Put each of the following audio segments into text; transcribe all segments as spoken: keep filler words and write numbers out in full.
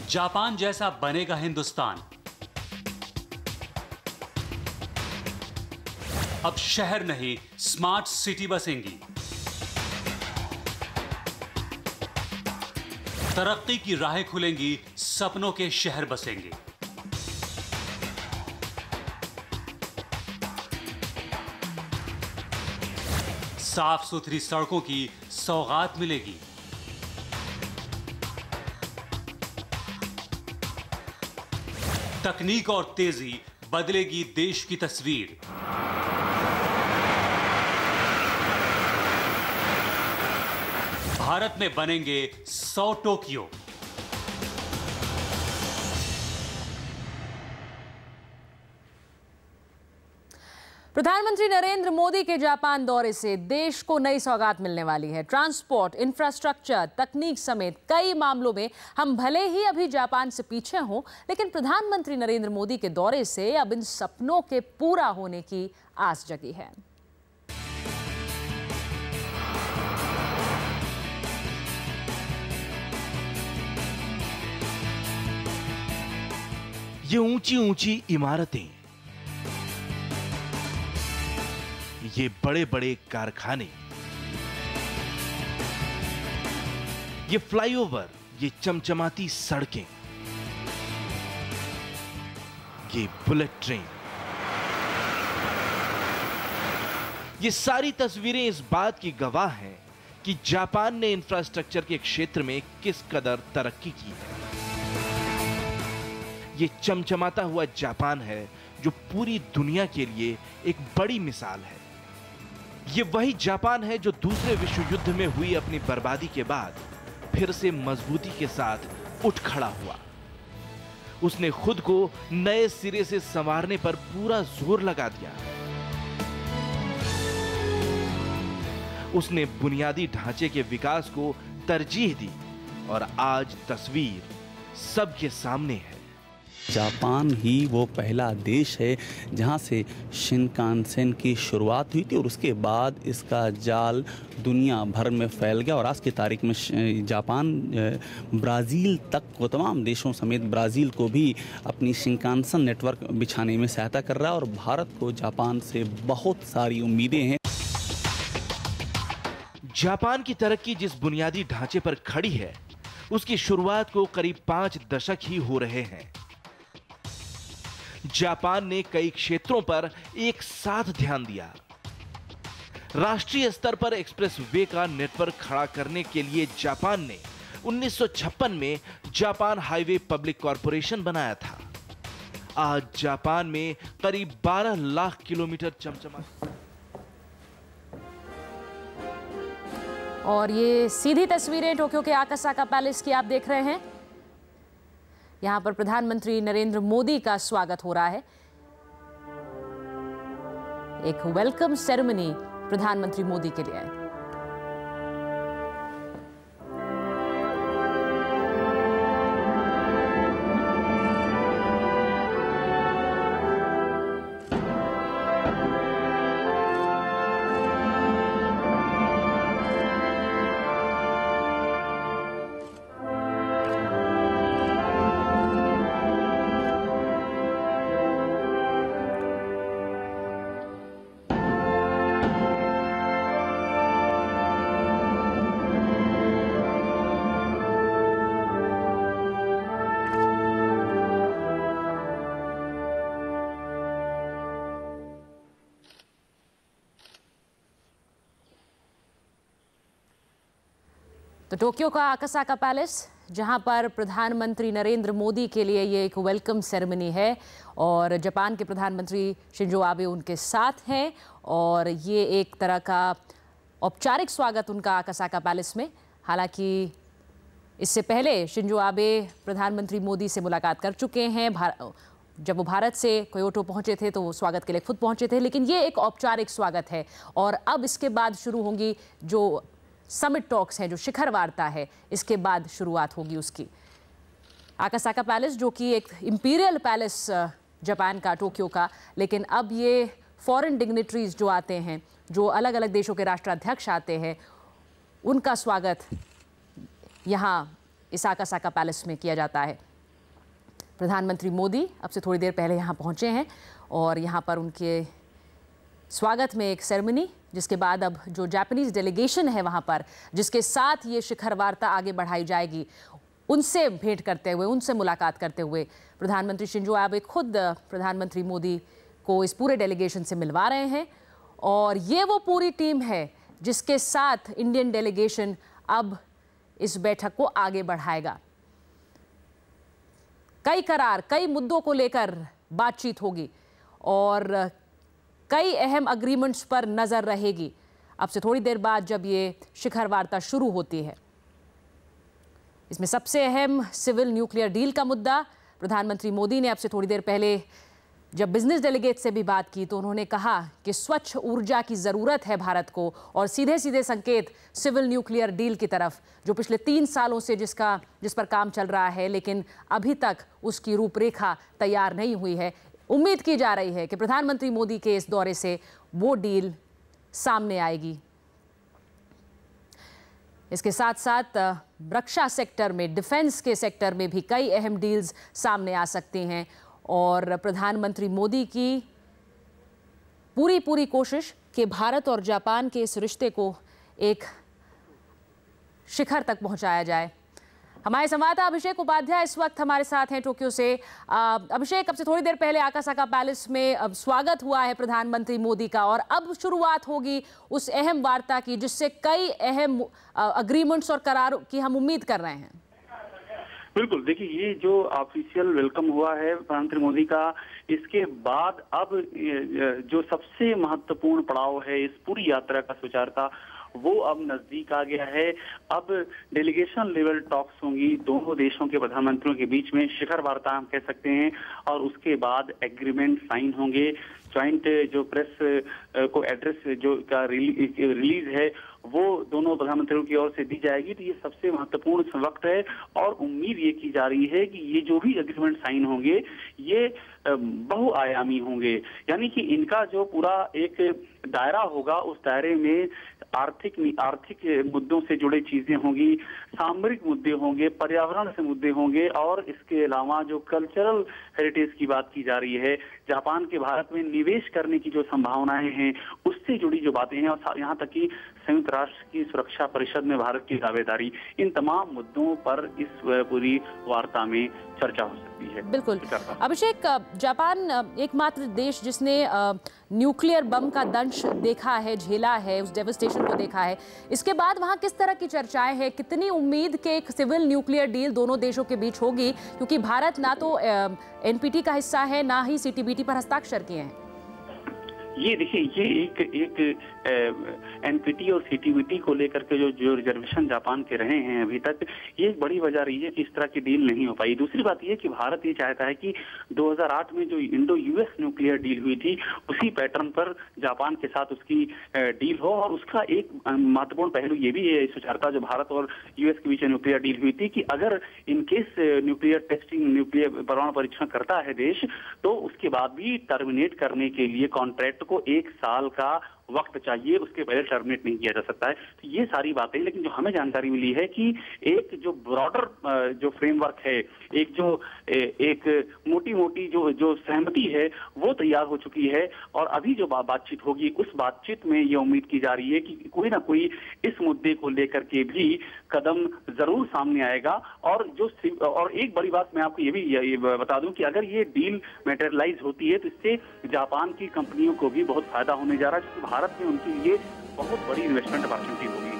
Japan जैसा बनेगा हिंदुस्तान। अब शहर नहीं, स्मार्ट सिटी बसेंगी। तरक्की की राहें खुलेंगी, सपनों के शहर बसेंगे। साफ सुथरी सड़कों की सौगात मिलेगी। तकनीक और तेजी बदलेगी देश की तस्वीर। भारत में बनेंगे सौ टोक्यो। प्रधानमंत्री नरेंद्र मोदी के जापान दौरे से देश को नई सौगात मिलने वाली है। ट्रांसपोर्ट, इंफ्रास्ट्रक्चर, तकनीक समेत कई मामलों में हम भले ही अभी जापान से पीछे हों, लेकिन प्रधानमंत्री नरेंद्र मोदी के दौरे से अब इन सपनों के पूरा होने की आस जगी है। ये ऊंची ऊंची इमारतें, ये बड़े बड़े कारखाने, ये फ्लाईओवर, ये चमचमाती सड़कें, ये बुलेट ट्रेन, ये सारी तस्वीरें इस बात की गवाह हैं कि जापान ने इंफ्रास्ट्रक्चर के क्षेत्र में किस कदर तरक्की की है। ये चमचमाता हुआ जापान है जो पूरी दुनिया के लिए एक बड़ी मिसाल है। ये वही जापान है जो दूसरे विश्व युद्ध में हुई अपनी बर्बादी के बाद फिर से मजबूती के साथ उठ खड़ा हुआ। उसने खुद को नए सिरे से संवारने पर पूरा जोर लगा दिया। उसने बुनियादी ढांचे के विकास को तरजीह दी और आज तस्वीर सबके सामने है। जापान ही वो पहला देश है जहां से शिनकानसेन की शुरुआत हुई थी और उसके बाद इसका जाल दुनिया भर में फैल गया और आज की तारीख में जापान ब्राज़ील तक को, तमाम देशों समेत ब्राज़ील को भी अपनी शिनकानसेन नेटवर्क बिछाने में सहायता कर रहा है और भारत को जापान से बहुत सारी उम्मीदें हैं। जापान की तरक्की जिस बुनियादी ढांचे पर खड़ी है, उसकी शुरुआत को करीब पांच दशक ही हो रहे हैं। जापान ने कई क्षेत्रों पर एक साथ ध्यान दिया। राष्ट्रीय स्तर पर एक्सप्रेस वे का नेटवर्क खड़ा करने के लिए जापान ने उन्नीस सौ छप्पन में जापान हाईवे पब्लिक कॉरपोरेशन बनाया था। आज जापान में करीब बारह लाख किलोमीटर चमचमा। और ये सीधी तस्वीरें टोक्यो के आकासाका पैलेस की आप देख रहे हैं। यहां पर प्रधानमंत्री नरेंद्र मोदी का स्वागत हो रहा है। एक वेलकम सेरेमनी प्रधानमंत्री मोदी के लिए है। तो टोक्यो का आकासाका पैलेस, जहां पर प्रधानमंत्री नरेंद्र मोदी के लिए ये एक वेलकम सेरेमनी है और जापान के प्रधानमंत्री शिंजो आबे उनके साथ हैं और ये एक तरह का औपचारिक स्वागत उनका आकासाका पैलेस में। हालांकि इससे पहले शिंजो आबे प्रधानमंत्री मोदी से मुलाकात कर चुके हैं। जब वो भारत से क्योटो पहुंचे थे तो वो स्वागत के लिए खुद पहुंचे थे, लेकिन ये एक औपचारिक स्वागत है और अब इसके बाद शुरू होंगी जो समिट टॉक्स हैं, जो शिखर वार्ता है, इसके बाद शुरुआत होगी उसकी। आकासाका पैलेस जो कि एक इंपीरियल पैलेस जापान का, टोक्यो का, लेकिन अब ये फॉरेन डिग्निटरीज जो आते हैं, जो अलग अलग देशों के राष्ट्राध्यक्ष आते हैं, उनका स्वागत यहाँ इस आकासाका पैलेस में किया जाता है। प्रधानमंत्री मोदी अब से थोड़ी देर पहले यहाँ पहुँचे हैं और यहाँ पर उनके स्वागत में एक सेरेमनी, जिसके बाद अब जो जापानीज डेलीगेशन है वहाँ पर, जिसके साथ ये शिखर वार्ता आगे बढ़ाई जाएगी, उनसे भेंट करते हुए, उनसे मुलाकात करते हुए प्रधानमंत्री शिंजो आबे खुद प्रधानमंत्री मोदी को इस पूरे डेलीगेशन से मिलवा रहे हैं। और ये वो पूरी टीम है जिसके साथ इंडियन डेलीगेशन अब इस बैठक को आगे बढ़ाएगा। कई करार, कई मुद्दों को लेकर बातचीत होगी और कई अहम अग्रीमेंट्स पर नजर रहेगी अब से थोड़ी देर बाद जब ये शिखर वार्ता शुरू होती है। इसमें सबसे अहम सिविल न्यूक्लियर डील का मुद्दा। प्रधानमंत्री मोदी ने अब से थोड़ी देर पहले जब बिजनेस डेलीगेट से भी बात की तो उन्होंने कहा कि स्वच्छ ऊर्जा की ज़रूरत है भारत को, और सीधे सीधे संकेत सिविल न्यूक्लियर डील की तरफ, जो पिछले तीन सालों से जिसका जिस पर काम चल रहा है, लेकिन अभी तक उसकी रूपरेखा तैयार नहीं हुई है। उम्मीद की जा रही है कि प्रधानमंत्री मोदी के इस दौरे से वो डील सामने आएगी। इसके साथ साथ रक्षा सेक्टर में, डिफेंस के सेक्टर में भी कई अहम डील्स सामने आ सकती हैं और प्रधानमंत्री मोदी की पूरी पूरी कोशिश कि भारत और जापान के इस रिश्ते को एक शिखर तक पहुंचाया जाए। हमारे संवाददाता अभिषेक उपाध्याय इस वक्त हमारे साथ हैं टोक्यो से। अभिषेक, अब से थोड़ी देर पहले आकासाका पैलेस में अब स्वागत हुआ है प्रधानमंत्री मोदी का और अब शुरुआत होगी उस अहम वार्ता की जिससे कई अहम अग्रीमेंट्स और करार की हम उम्मीद कर रहे हैं। बिल्कुल, देखिए ये जो ऑफिशियल वेलकम हुआ है प्रधानमंत्री मोदी का, इसके बाद अब जो सबसे महत्वपूर्ण पड़ाव है इस पूरी यात्रा का सुचारता, वो अब नजदीक आ गया है। अब डेलीगेशन लेवल टॉक्स होंगी दोनों देशों के प्रधानमंत्रियों के बीच में, शिखर वार्ता हम कह सकते हैं, और उसके बाद एग्रीमेंट साइन होंगे। ज्वाइंट जो प्रेस को एड्रेस जो का रिलीज है वो दोनों प्रधानमंत्रियों की ओर से दी जाएगी। तो ये सबसे महत्वपूर्ण वक्त है और उम्मीद ये की जा रही है कि ये जो भी एग्रीमेंट साइन होंगे ये बहुआयामी होंगे, यानी कि इनका जो पूरा एक दायरा होगा उस दायरे में आर्थिक आर्थिक मुद्दों से जुड़े चीजें होंगी, सामरिक मुद्दे होंगे, पर्यावरण से मुद्दे होंगे, और इसके अलावा जो कल्चरल हेरिटेज की बात की जा रही है, जापान के भारत में निवेश करने की जो संभावनाएं हैं उससे जुड़ी जो बातें हैं, और यहाँ तक कि संयुक्त राष्ट्र की सुरक्षा परिषद में भारत की दावेदारी, इन तमाम मुद्दों पर इस पूरी वार्ता में चर्चा हो सकती है। बिल्कुल अभिषेक, जापान एकमात्र देश जिसने न्यूक्लियर बम का दंश देखा है, झेला है, उस डेवस्टेशन को देखा है, इसके बाद वहां किस तरह की चर्चाएं हैं? कितनी उम्मीद के एक सिविल न्यूक्लियर डील दोनों देशों के बीच होगी, क्योंकि भारत ना तो एनपीटी का हिस्सा है ना ही सीटीबीटी पर हस्ताक्षर किए हैं। ये देखिए, ये एक एक एनपीटी और सीटीबीटी को लेकर के जो जो रिजर्वेशन जापान के रहे हैं अभी तक, ये एक बड़ी वजह रही है कि इस तरह की डील नहीं हो पाई। दूसरी बात ये कि भारत ये चाहता है कि दो हज़ार आठ में जो इंडो यूएस न्यूक्लियर डील हुई थी उसी पैटर्न पर जापान के साथ उसकी डील हो, और उसका एक महत्वपूर्ण पहलू ये भी है सुचारता जो भारत और यूएस के बीच न्यूक्लियर डील हुई थी कि अगर इनकेस न्यूक्लियर टेस्टिंग, न्यूक्लियर परमाणु परीक्षण करता है देश, तो उसके बाद भी टर्मिनेट करने के लिए कॉन्ट्रैक्ट को एक साल का वक्त चाहिए, उसके पहले टर्मिनेट नहीं किया जा सकता है। तो ये सारी बातें, लेकिन जो हमें जानकारी मिली है कि एक जो ब्रॉडर जो फ्रेमवर्क है, एक जो एक मोटी मोटी जो जो सहमति है वो तैयार हो चुकी है, और अभी जो बातचीत होगी उस बातचीत में ये उम्मीद की जा रही है कि कोई ना कोई इस मुद्दे को लेकर के भी कदम जरूर सामने आएगा। और जो और एक बड़ी बात मैं आपको ये भी ये बता दूं कि अगर ये डील मैटेरियलाइज होती है तो इससे जापान की कंपनियों को भी बहुत फायदा होने जा रहा है, क्योंकि भारत में उनके लिए बहुत बड़ी इन्वेस्टमेंट अपॉर्चुनिटी होगी।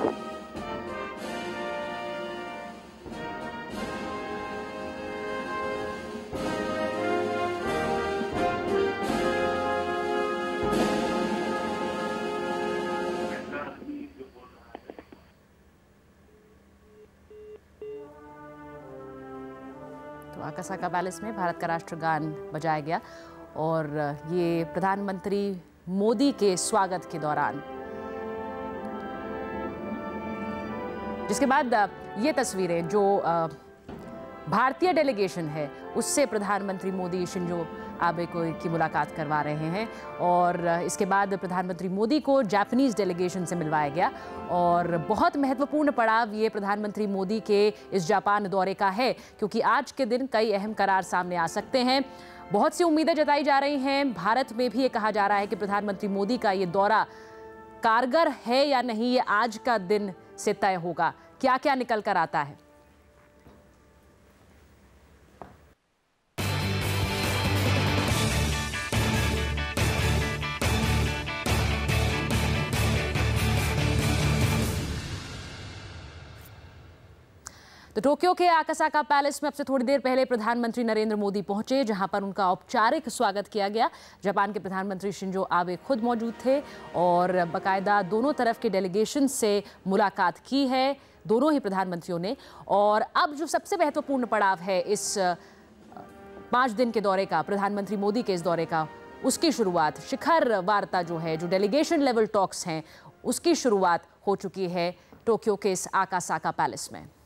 तो आकासाका पैलेस में भारत का राष्ट्रगान बजाया गया और ये प्रधानमंत्री मोदी के स्वागत के दौरान, जिसके बाद ये तस्वीरें जो भारतीय डेलीगेशन है उससे प्रधानमंत्री मोदी शिंजो आबे को की मुलाकात करवा रहे हैं। और इसके बाद प्रधानमंत्री मोदी को जापानीज डेलीगेशन से मिलवाया गया। और बहुत महत्वपूर्ण पड़ाव ये प्रधानमंत्री मोदी के इस जापान दौरे का है, क्योंकि आज के दिन कई अहम करार सामने आ सकते हैं। बहुत सी उम्मीदें जताई जा रही हैं। भारत में भी ये कहा जा रहा है कि प्रधानमंत्री मोदी का ये दौरा कारगर है या नहीं, ये आज का दिन से तय होगा। क्या क्या निकल कर आता है। तो टोक्यो के आकासाका पैलेस में अब से थोड़ी देर पहले प्रधानमंत्री नरेंद्र मोदी पहुंचे, जहां पर उनका औपचारिक स्वागत किया गया। जापान के प्रधानमंत्री शिंजो आबे खुद मौजूद थे और बाकायदा दोनों तरफ के डेलीगेशन से मुलाकात की है दोनों ही प्रधानमंत्रियों ने। और अब जो सबसे महत्वपूर्ण पड़ाव है इस पाँच दिन के दौरे का, प्रधानमंत्री मोदी के इस दौरे का, उसकी शुरुआत, शिखर वार्ता जो है, जो डेलीगेशन लेवल टॉक्स हैं, उसकी शुरुआत हो चुकी है टोक्यो के इस आकासाका पैलेस में।